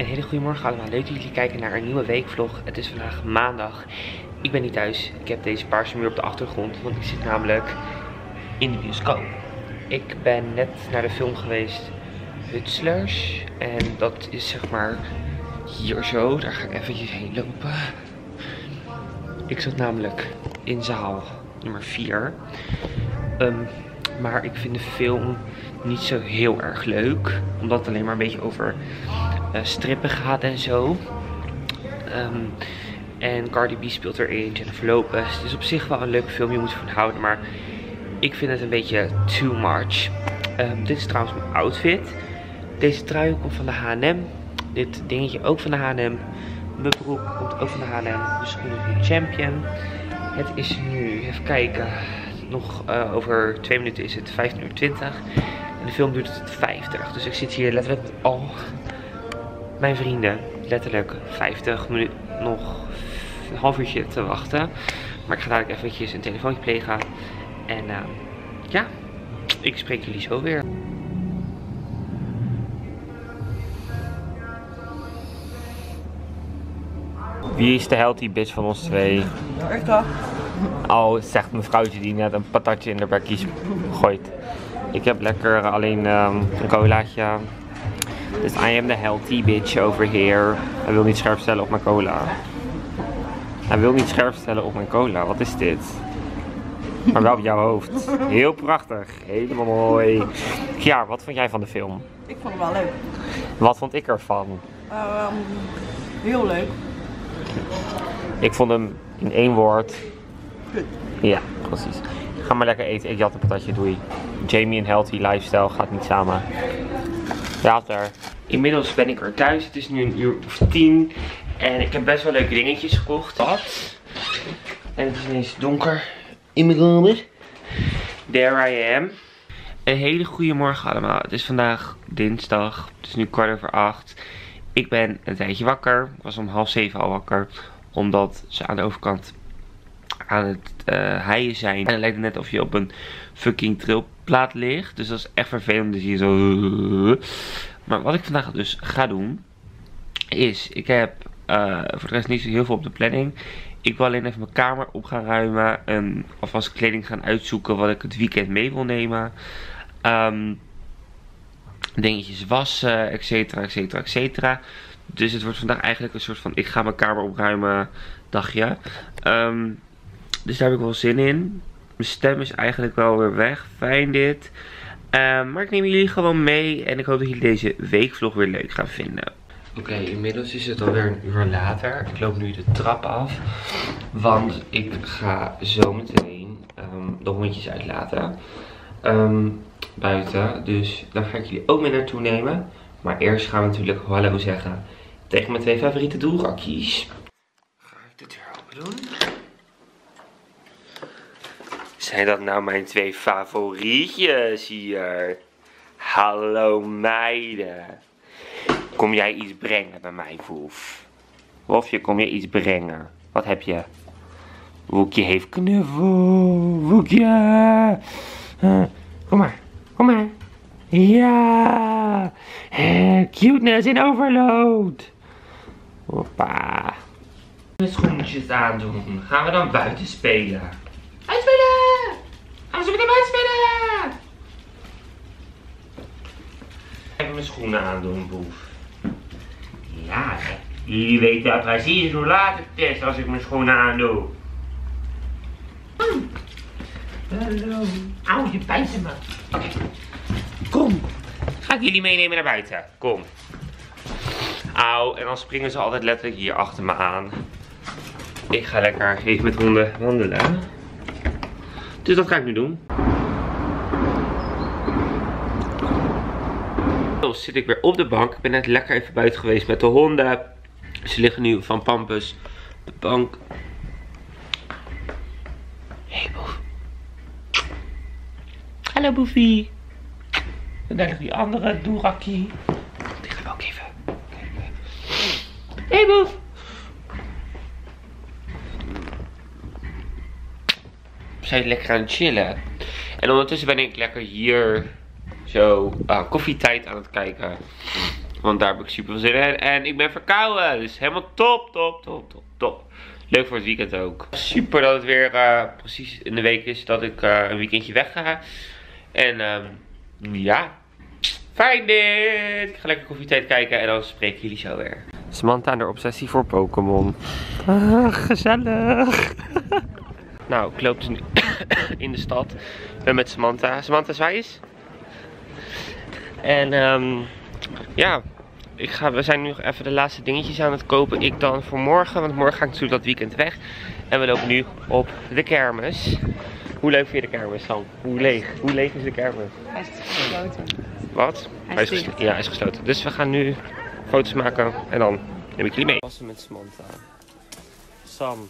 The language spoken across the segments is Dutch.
Een hele goede morgen allemaal. Leuk dat jullie kijken naar een nieuwe weekvlog. Het is vandaag maandag. Ik ben niet thuis. Ik heb deze paarse muur op de achtergrond, want ik zit namelijk in de bioscoop. Ik ben net naar de film geweest, Hutslers. En dat is zeg maar hier zo. Daar ga ik eventjes heen lopen. Ik zat namelijk in zaal nummer 4. Maar ik vind de film niet zo heel erg leuk. Omdat het alleen maar een beetje over strippen gaat en zo. En Cardi B speelt erin, Jennifer Lopez. Het is op zich wel een leuke film, je moet ervan houden. Maar ik vind het een beetje too much. Dit is trouwens mijn outfit. Deze trui komt van de H&M. Dit dingetje ook van de H&M. Mijn broek komt ook van de H&M. De schoenen van Champion. Het is nu, even kijken, nog over 2 minuten is het 15:20. En de film duurt tot 50. Dus ik zit hier letterlijk met al mijn vrienden. Letterlijk 50 minuten, nog een half uurtje te wachten. Maar ik ga dadelijk eventjes een telefoontje plegen. En ja, ik spreek jullie zo weer. Wie is de healthy bitch van ons twee? Ik toch? Oh, zegt mevrouwtje die net een patatje in de bekkies gooit. Ik heb lekker alleen een colaatje. Dus I am the healthy bitch over here. Hij wil niet scherp stellen op mijn cola. Hij wil niet scherp stellen op mijn cola. Wat is dit? Maar wel op jouw hoofd. Heel prachtig. Helemaal mooi. Ja, wat vond jij van de film? Ik vond hem wel leuk. Wat vond ik ervan? Heel leuk. Ik vond hem in 1 woord. Kut. Ja, precies. Ga maar lekker eten. Ik jat een patatje, doei. Jamie en healthy lifestyle gaat niet samen. Later. Inmiddels ben ik er thuis. Het is nu 1:10. En ik heb best wel leuke dingetjes gekocht. Wat? En het is ineens donker in mijn kamer. There I am. Een hele goede morgen allemaal. Het is vandaag dinsdag. Het is nu 8:15. Ik ben een tijdje wakker. Ik was om 6:30 al wakker. Omdat ze aan de overkant aan het heien zijn. En het lijkt net of je op een fucking trilplaat ligt. Dus dat is echt vervelend. Dus hier zo. Maar wat ik vandaag dus ga doen. Is, ik heb voor de rest niet zo heel veel op de planning. Ik wil alleen even mijn kamer op gaan ruimen. En alvast kleding gaan uitzoeken wat ik het weekend mee wil nemen. Dingetjes wassen, etcetera, etcetera, etcetera. Dus het wordt vandaag eigenlijk een soort van ik ga mijn kamer opruimen dagje. Dus daar heb ik wel zin in. Mijn stem is eigenlijk wel weer weg. Fijn dit. Maar ik neem jullie gewoon mee. En ik hoop dat jullie deze weekvlog weer leuk gaan vinden. Oké, inmiddels is het alweer 1 uur later. Ik loop nu de trap af. Want ik ga zo meteen de hondjes uitlaten. Buiten. Dus daar ga ik jullie ook mee naartoe nemen. Maar eerst gaan we natuurlijk hallo zeggen tegen mijn 2 favoriete doelrakjes. Ga ik de deur open doen? Zijn dat nou mijn 2 favorietjes hier? Hallo meiden. Kom jij iets brengen bij mij, Woef? Wolfje, kom je iets brengen? Wat heb je? Woekje heeft knuffel. Woekje. Kom maar. Kom maar. Ja. Cuteness in overload. Hoppa. Mijn schoentjes aandoen. Gaan we dan buiten spelen? Uitspelen! Gaan we zo meteen buiten spelen! Even mijn schoenen aandoen, Boef. Ja, hè. Jullie weten precies hoe laat het is als ik mijn schoenen aandoe. Hallo. Auw, je bijt me. Oké. Kom. Ga ik jullie meenemen naar buiten. Kom. Auw, en dan springen ze altijd letterlijk hier achter me aan. Ik ga lekker even met honden wandelen. Dus dat ga ik nu doen. Inmiddels zit ik weer op de bank. Ik ben net lekker even buiten geweest met de honden. Ze liggen nu van Pampus op de bank. Hey Boef. Hallo Boefie. En daar ligt die andere doerakkie. Die gaan we ook even kijken. Hey Boef. We zijn lekker aan het chillen. En ondertussen ben ik lekker hier zo koffietijd aan het kijken. Want daar heb ik super veel zin in. En ik ben verkouden. Dus helemaal top, top, top, top, top. Leuk voor het weekend ook. Super dat het weer precies in de week is dat ik een weekendje weg ga. En ja, fijn dit. Ik ga lekker koffietijd kijken en dan spreek ik jullie zo weer. Samantha en haar obsessie voor Pokémon. Gezellig. Nou, ik loop dus nu in de stad. Ik ben met Samantha. Samantha, zwaai eens. En ja, we zijn nu nog even de laatste dingetjes aan het kopen. Ik dan voor morgen, want morgen ga ik natuurlijk dat weekend weg. En we lopen nu op de kermis. Hoe leuk vind je de kermis, Sam? Hoe leeg is de kermis? Hij is gesloten. Wat? Hij is gesloten. Ja, hij is gesloten. Dus we gaan nu foto's maken en dan neem ik jullie mee. Passen met Samantha. Sam.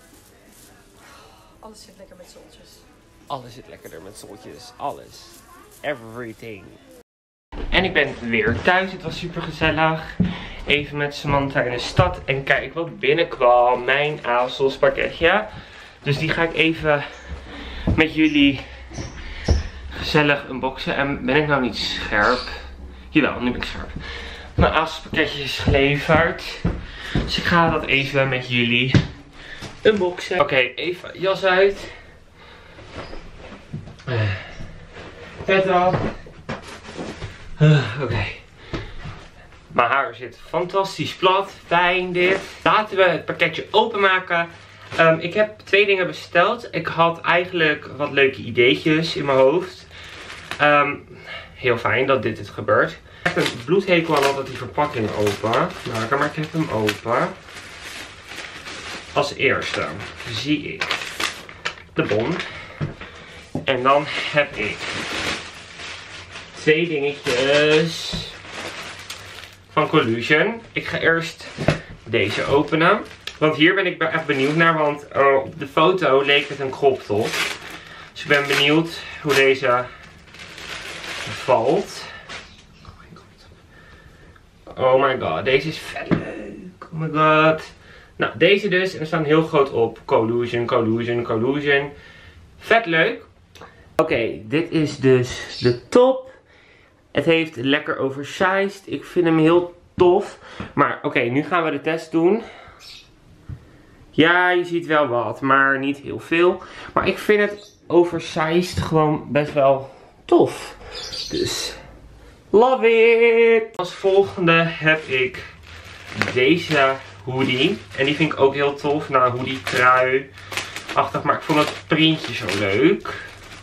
Alles zit lekker met zoltjes. Alles zit lekkerder met zoltjes. Alles. Everything. En ik ben weer thuis. Het was super gezellig. Even met Samantha in de stad. En kijk wat binnenkwam. Mijn ASOS pakketje. Dus die ga ik even met jullie gezellig unboxen. En ben ik nou niet scherp? Jawel, nu ben ik scherp. Mijn ASOS pakketje is geleverd. Dus ik ga dat even met jullie unboxen. Oké, even jas uit. Vet al. Oké. Mijn haar zit fantastisch plat. Fijn dit. Laten we het pakketje openmaken. Ik heb 2 dingen besteld. Ik had eigenlijk wat leuke ideetjes in mijn hoofd. Heel fijn dat dit gebeurt. Ik heb een bloedhekel aan altijd die verpakking open. Nou, maar ik heb hem open. Als eerste zie ik de bon. En dan heb ik 2 dingetjes van Collusion. Ik ga eerst deze openen. Want hier ben ik echt benieuwd naar. Want op de foto leek het een crop top. Dus ik ben benieuwd hoe deze valt. Oh my god, deze is vet leuk. Oh my god. Nou, deze dus. En er staan heel groot op. Collusion, Collusion, Collusion. Vet leuk. Oké, dit is dus de top. Het heeft lekker oversized. Ik vind hem heel tof. Maar oké, nu gaan we de test doen. Ja, je ziet wel wat, maar niet heel veel. Maar ik vind het oversized gewoon best wel tof. Dus, love it! Als volgende heb ik deze hoodie. En die vind ik ook heel tof. Nou, hoodie, trui-achtig. Maar ik vond het printje zo leuk.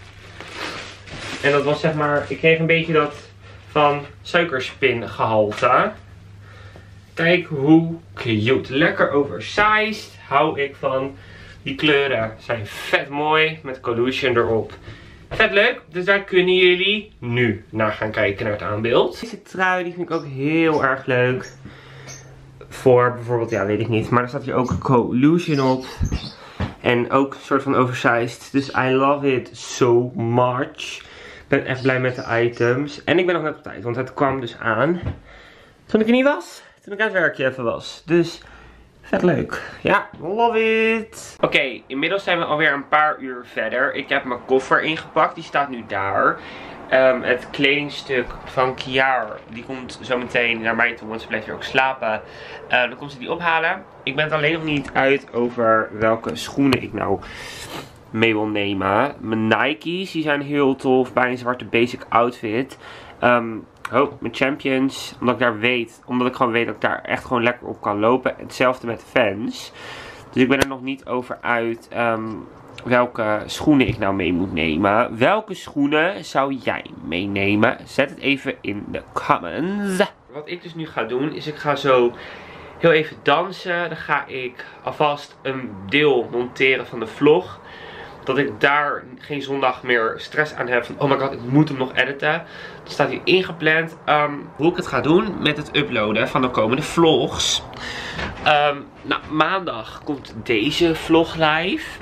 En dat was zeg maar, ik kreeg een beetje dat van suikerspin gehalte. Kijk hoe cute. Lekker oversized. Hou ik van. Die kleuren zijn vet mooi. Met Collusion erop. Vet leuk. Dus daar kunnen jullie nu naar gaan kijken naar het aanbeeld. Deze trui die vind ik ook heel erg leuk. Voor bijvoorbeeld, ja weet ik niet. Maar er staat hier ook Collusion op. En ook een soort van oversized. Dus I love it so much. Ik ben echt blij met de items. En ik ben nog net op tijd. Want het kwam dus aan toen ik er niet was. Toen ik aan het werkje even was. Dus vet leuk. Ja, love it. Oké, inmiddels zijn we alweer een paar uur verder. Ik heb mijn koffer ingepakt. Die staat nu daar. Het kledingstuk van Kiar, die komt zo meteen naar mij toe, want ze blijft hier ook slapen. Dan komt ze die ophalen. Ik ben het alleen nog niet uit over welke schoenen ik nou mee wil nemen. Mijn Nike's, die zijn heel tof bij een zwarte basic outfit. Mijn Champions, omdat ik gewoon weet dat ik daar echt gewoon lekker op kan lopen. Hetzelfde met Vans. Dus ik ben er nog niet over uit welke schoenen ik nou mee moet nemen. Welke schoenen zou jij meenemen? Zet het even in de comments. Wat ik dus nu ga doen, is ik ga zo heel even dansen. Dan ga ik alvast een deel monteren van de vlog. Dat ik daar geen zondag meer stress aan heb. Van, oh my god, ik moet hem nog editen. Dat staat hier ingepland. Hoe ik het ga doen met het uploaden van de komende vlogs. Nou, maandag komt deze vlog live.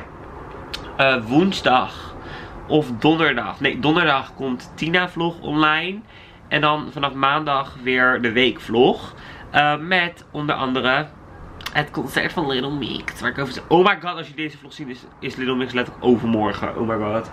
Woensdag of donderdag. Nee, donderdag komt Tina vlog online. En dan vanaf maandag weer de weekvlog. Met onder andere het concert van Little Mix. Waar ik over zeg. Oh my god, als je deze vlog ziet, is Little Mix letterlijk overmorgen. Oh my god.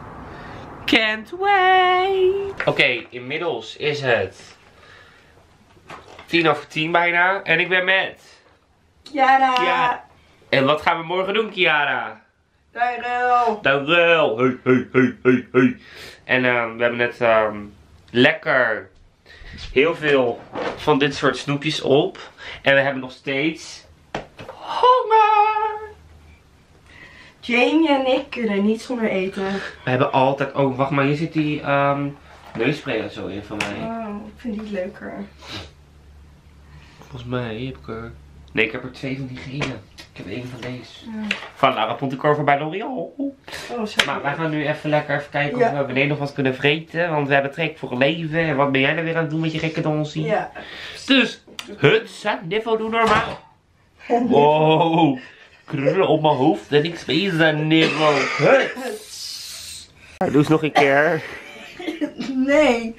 Can't wait. Oké, inmiddels is het 10:10 bijna. En ik ben met... Kiara. Ja. En wat gaan we morgen doen, Kiara? Daryl. Daryl. Hey, hey, hey, hey, hey. En we hebben net lekker heel veel van dit soort snoepjes op. En we hebben nog steeds honger. Jamie en ik kunnen niet zonder eten. We hebben altijd... Oh, wacht maar. Hier zit die neusspray er zo in van mij. Oh, ik vind die leuker. Volgens mij heb ik er... Nee, ik heb er 2 van die gele. Ik heb 1 van deze. Ja. Van Lara Pontecorvo bij L'Oreal. Oh, zo. Maar wij gaan nu even lekker kijken Ja. of we beneden nog wat kunnen vreten. Want we hebben trek voor leven. En wat ben jij nou weer aan het doen met je gekke donsie? Ja. Dus, hutsa, niveau doe normaal. Wow, krullen op mijn hoofd en ik space niveau. Doe eens nog een keer. Nee.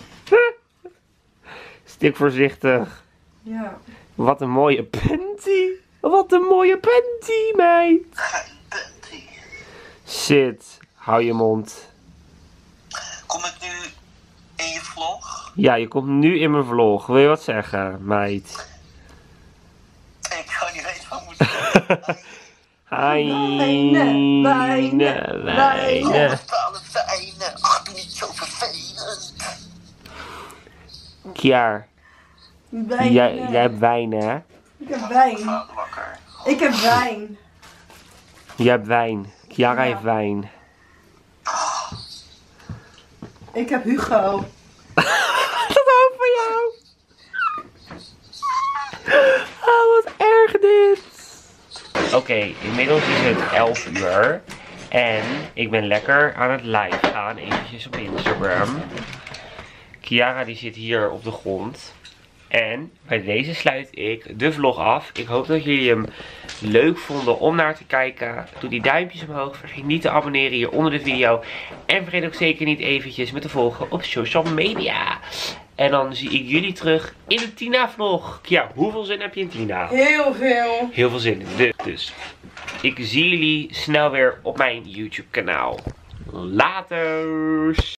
Stik voorzichtig. Ja. Wat een mooie panty. Wat een mooie panty, meid. Shit, hou je mond. Kom ik nu in je vlog? Ja, je komt nu in mijn vlog. Wil je wat zeggen, meid? Ik ga niet weten wat ik moet zeggen. Hi. Wijnen. Totale fijne. Ach, doe niet zo vervelend. Kiar, Wijn. jij hebt wijn, hè? Ik heb wijn. Vader wakker. Ik heb wijn. Jij hebt wijn. Kiara Ja. heeft wijn. Ik heb Hugo. Dat ook van jou. Oh, wat erg dit. Oké, inmiddels is het 11 uur. En ik ben lekker aan het live gaan. Eventjes op Instagram. Kiara die zit hier op de grond. En bij deze sluit ik de vlog af. Ik hoop dat jullie hem leuk vonden om naar te kijken. Doe die duimpjes omhoog. Vergeet niet te abonneren hier onder de video. En vergeet ook zeker niet eventjes met te volgen op social media. En dan zie ik jullie terug in de Tina vlog. Ja, hoeveel zin heb je in Tina? Heel veel. Heel veel zin in. Dus ik zie jullie snel weer op mijn YouTube kanaal. Laters!